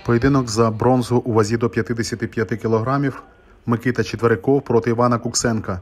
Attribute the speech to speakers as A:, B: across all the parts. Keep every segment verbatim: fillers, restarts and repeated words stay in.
A: Поєдинок за бронзу у вазі до п'ятдесят п'ять кілограмів. Микита Четвериков проти Івана Куксенка.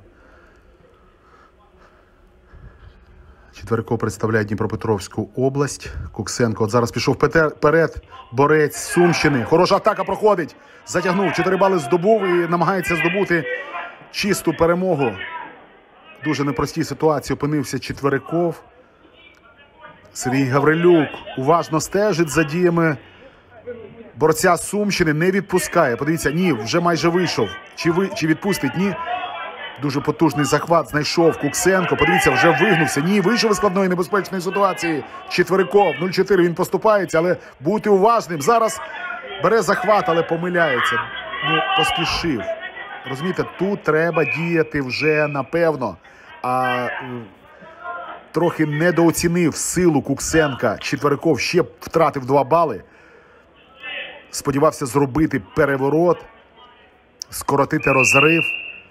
A: Четвериков представляє Дніпропетровську область. Куксенко от зараз пішов вперед. Борець з Сумщини. Хороша атака проходить. Затягнув. чотири бали здобув і намагається здобути чисту перемогу. В дуже непростій ситуації опинився Четвериков. Сергій Гаврилюк уважно стежить за діями борця з Сумщини, не відпускає. Подивіться, ні, вже майже вийшов. Чи, ви, чи відпустить? Ні. Дуже потужний захват знайшов Куксенко. Подивіться, вже вигнувся. Ні, вийшов із складної небезпечної ситуації. Четвериков, нуль чотири, він поступається, але бути уважним. Зараз бере захват, але помиляється. Ну, поспішив. Розумієте, тут треба діяти вже напевно. А трохи недооцінив силу Куксенка. Четвериков ще втратив два бали. Сподівався зробити переворот, скоротити розрив.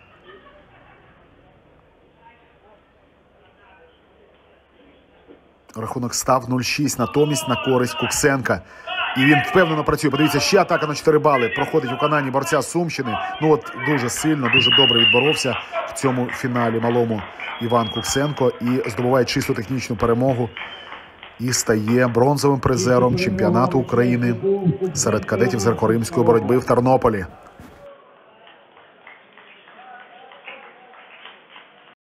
A: Рахунок став нуль шість, натомість на користь Куксенка. І він впевнено працює. Подивіться, ще атака на чотири бали. Проходить у виконанні борця з Сумщини. Ну от дуже сильно, дуже добре відборовся в цьому фіналі малому Іван Куксенко. І здобуває чисту технічну перемогу. І стає бронзовим призером чемпіонату України серед кадетів з греко-римської боротьби в Тернополі.